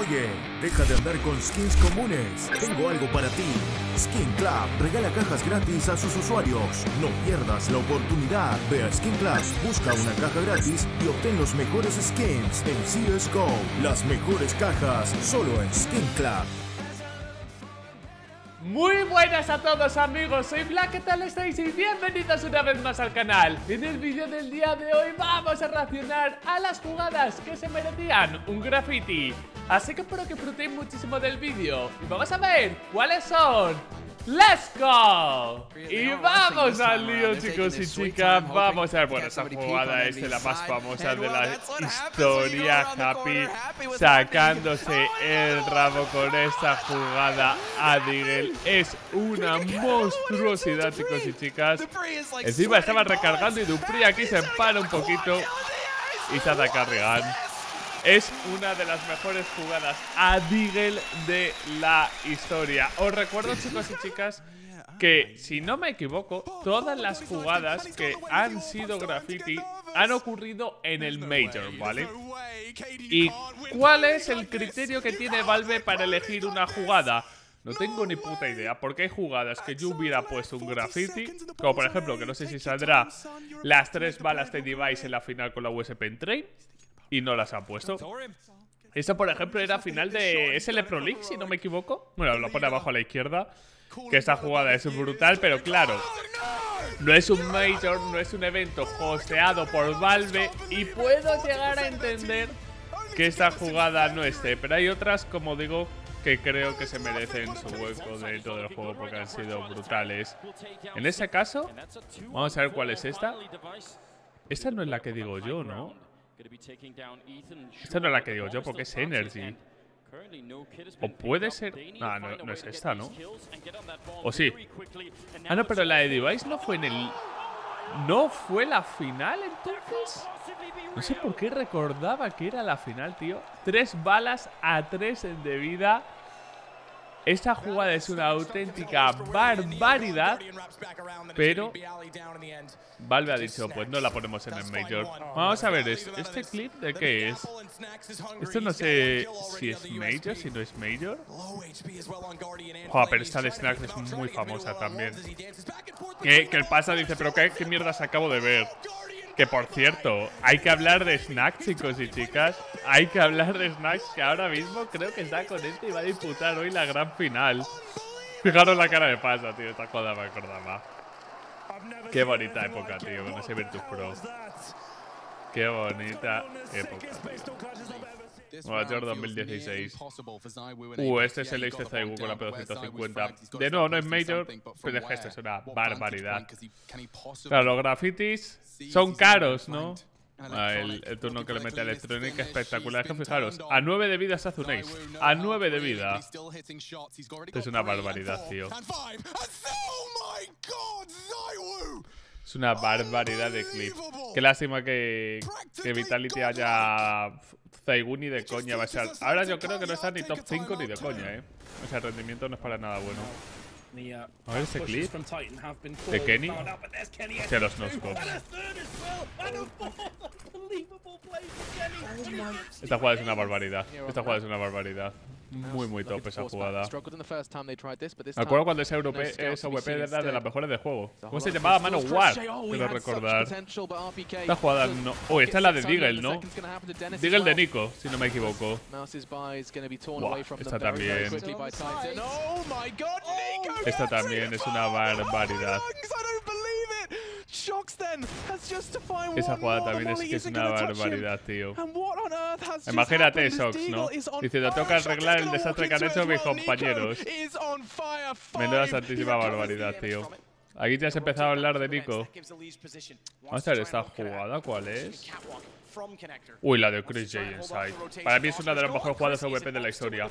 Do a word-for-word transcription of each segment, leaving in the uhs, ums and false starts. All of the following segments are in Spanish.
Oye, deja de andar con skins comunes. Tengo algo para ti. Skin Club regala cajas gratis a sus usuarios. No pierdas la oportunidad. Ve a Skin Club, busca una caja gratis y obtén los mejores skins en C S G O. Las mejores cajas solo en Skin Club. Muy buenas a todos amigos, soy Black, ¿qué tal estáis? Y bienvenidos una vez más al canal. En el vídeo del día de hoy vamos a reaccionar a las jugadas que se merecían un graffiti. Así que espero que disfrutéis muchísimo del vídeo y vamos a ver cuáles son. ¡Let's go! Y vamos al lío, chicos y chicas. Vamos a ver, bueno, esta jugada es de la más famosa de la historia. Happy sacándose el rabo con esta jugada a Deagle. Es una monstruosidad, chicos y chicas. Encima estaba recargando y Dupree aquí se empala un poquito y se hace Carrigan. Es una de las mejores jugadas a Deagle de la historia. Os recuerdo, chicos y chicas, que si no me equivoco, todas las jugadas que han sido graffiti han ocurrido en el Major, ¿vale? ¿Y cuál es el criterio que tiene Valve para elegir una jugada? No tengo ni puta idea, porque hay jugadas que yo hubiera puesto un graffiti, como por ejemplo, que no sé si saldrá las tres balas de Device en la final con la U S P Train, y no las han puesto. Esta, por ejemplo, era final de S L Pro League, si no me equivoco. Bueno, lo pone abajo a la izquierda. Que esta jugada es brutal, pero claro, no es un Major, no es un evento hosteado por Valve. Y puedo llegar a entender que esta jugada no esté. Pero hay otras, como digo, que creo que se merecen su hueco dentro del juego porque han sido brutales. En ese caso, vamos a ver cuál es esta. Esta no es la que digo yo, ¿no? Esta no es la que digo yo porque es Energy. O puede ser... Ah, no, no es esta, ¿no? O sí. Ah, no, pero la de Device no fue en el... ¿No fue la final entonces? No sé por qué recordaba que era la final, tío. Tres balas a tres de vida. Esta jugada es una auténtica barbaridad, pero Valve ha dicho, pues no la ponemos en el Major. Vamos a ver, ¿este clip de qué es? Esto no sé si es Major, si no es Major. Joder, pero esta de Snax es muy famosa también. Que, que el pasa dice, pero qué, qué mierdas acabo de ver. Que por cierto, hay que hablar de Snacks, chicos y chicas. Hay que hablar de Snacks, que ahora mismo creo que está con este y va a disputar hoy la gran final. Fijaros la cara de pasa, tío. Esta joda me acordaba. Qué bonita época, tío, con ese Virtus Pro. Qué bonita época, tío. Nueva York dos mil dieciséis. Uh, este es el Ace Zaiwu con la P doscientos cincuenta. De nuevo, no es Major, pero es que esto es una barbaridad. Claro, los grafitis son caros, ¿no? Ah, el, el turno que le mete a Electronic, espectacular. Es que fijaros, a nueve de vida se hace un Ace. A nueve de vida. Esto es una barbaridad, tío. Es una barbaridad de clip. Qué lástima que, que Vitality haya... Zaiwu ni de coña va a ser. Ahora yo creo que no está ni top cinco ni de coña, eh. O sea, el rendimiento no es para nada bueno. A ver ese clip de Kenny. Hacia los noscos. Esta jugada es una barbaridad. Esta jugada es una barbaridad. Muy, muy top esa jugada. Me acuerdo cuando esa, Europe, esa V P era de las mejores de juego. ¿Cómo se llamaba? Manowar. Quiero recordar. Esta jugada no... Oh, esta es la de Deagle, ¿no? Deagle de Nico, si no me equivoco. Wow, esta también. Esta también es una barbaridad. Esa jugada también es que es una barbaridad, tío. Imagínate, Shox, ¿no? Diciendo, toca arreglar el desastre que han hecho mis compañeros. Menuda santísima barbaridad, tío. Aquí ya has empezado a hablar de Nico. Vamos a ver esta jugada, ¿cuál es? Uy, la de Chris J inside. Para mí es una de las mejores jugadas de V P de la historia.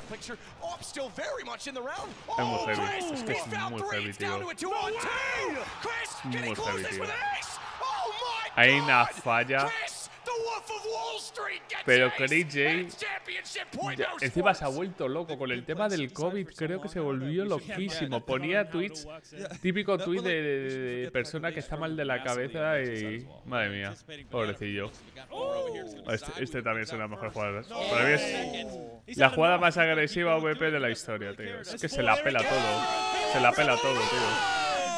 Es muy heavy. Es que es muy heavy, tío. Muy heavy, tío. Hay una falla Pero Craig J ya, encima se ha vuelto loco con el tema del COVID. Creo que se volvió loquísimo. Ponía tweets, típico tweet de, de, de persona que está mal de la cabeza y... Madre mía, pobrecillo. Este, este también es una mejor jugada. Para mí es la jugada más agresiva V P de la historia, tío. Es que se la pela todo. Se la pela todo, tío.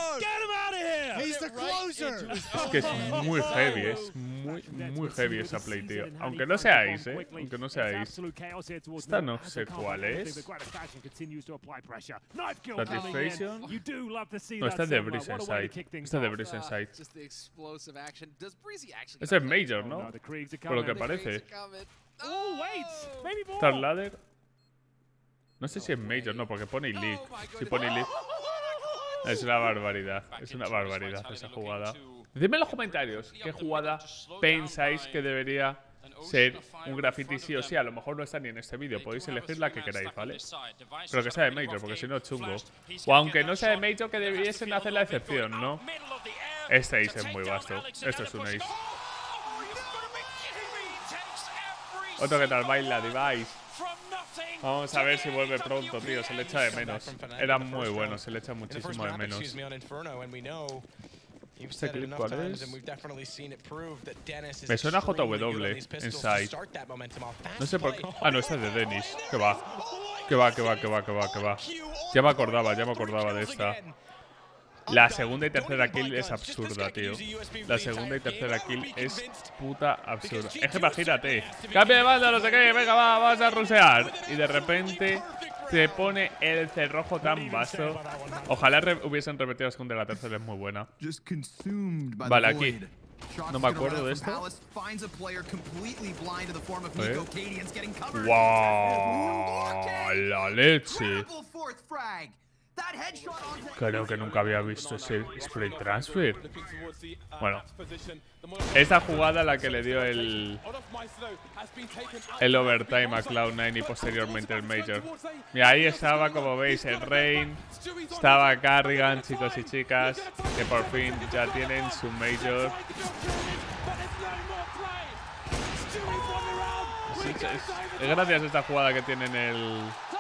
Es que es muy heavy, es muy, muy heavy esa play, tío. Aunque no seáis, eh. Aunque no seáis. Esta no sé cuál es. Satisfaction. No, esta es de Breeze Inside. Esta es de Breeze Inside. Esta es Major, ¿no? Por lo que parece. Star Ladder. No sé si es Major, no, porque pone Elite. Si pone Elite. Es una barbaridad, es una barbaridad esa jugada. Decidme en los comentarios qué jugada pensáis que debería ser un graffiti sí o sí. A lo mejor no está ni en este vídeo, podéis elegir la que queráis, ¿vale? Pero que sea de Major, porque si no es chungo. O aunque no sea de Major, que debiesen hacer la excepción, ¿no? Este ace es muy vasto, esto es un ace. Otro que tal baila, Device. Vamos a ver si vuelve pronto, tío. Se le echa de menos. Era muy bueno, se le echa muchísimo de menos. ¿Este clip cuál es? Me suena a J W Inside. No sé por qué. Ah, no, este es de Dennis. Que va. Que va, que va, que va, que va, que va. Ya me acordaba, ya me acordaba de esta. La segunda y tercera kill es absurda, tío. La segunda y tercera kill es puta absurda. Es que imagínate, cambia de banda, no sé qué, venga, va, vamos a rusear. Y de repente te pone el cerrojo tan vasto. Ojalá re hubiesen repetido la segunda y la tercera, es muy buena. Vale, aquí. No me acuerdo de esto. ¡Wow! La leche. Creo que nunca había visto ese spray transfer. Bueno, esta jugada la que le dio el el overtime a Cloud nueve y posteriormente el Major. Y ahí estaba, como veis, el Rain. Estaba Carrigan, chicos y chicas, que por fin ya tienen su Major. Sí, es, es gracias a esta jugada que tienen el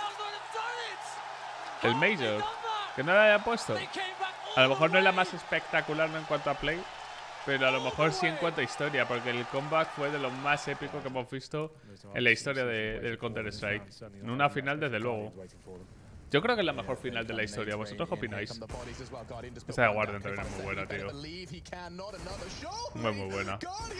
El Major, que no la haya puesto. A lo mejor no es la más espectacular, ¿no?, en cuanto a play, pero a lo mejor sí en cuanto a historia, porque el comeback fue de lo más épico que hemos visto en la historia de, del Counter-Strike. En una final, desde luego. Yo creo que es la mejor final de la historia. ¿Vosotros qué opináis? Esa de Guardian también es muy buena, tío. Muy, muy buena.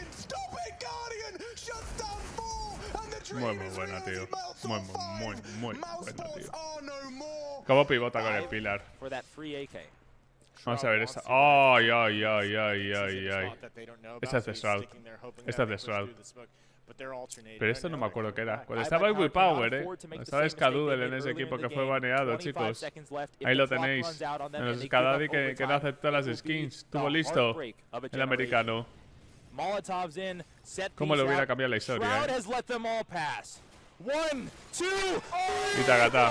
Muy, muy buena, tío. Muy, muy, muy, muy buena, tío. ¿Cómo pivota con el Pilar? Vamos a ver esta. ¡Ay, ay, ay, ay, ay, ay! Esta es de Shroud. Esta es de Shroud. Pero esto no me acuerdo qué era. Cuando estaba en WePower, eh. Cuando estaba Skadoodle en ese equipo que fue baneado, chicos. Ahí lo tenéis. En los Skadadi que, que no aceptó las skins. Estuvo listo el americano. ¿Cómo le hubiera cambiado la historia, eh? Y tagata.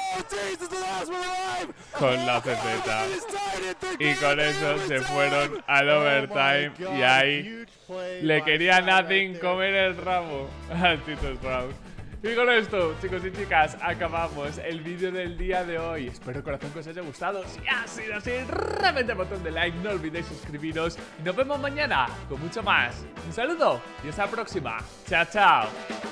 Con la C Z. Y con eso se fueron al overtime. Y ahí le quería Nothing comer el rabo al Tito Shroud. Y con esto, chicos y chicas, acabamos el vídeo del día de hoy. Espero de corazón que os haya gustado. Si ha sido así, reventad el botón de like, no olvidéis suscribiros. Y nos vemos mañana con mucho más. Un saludo y hasta la próxima. Chao, chao.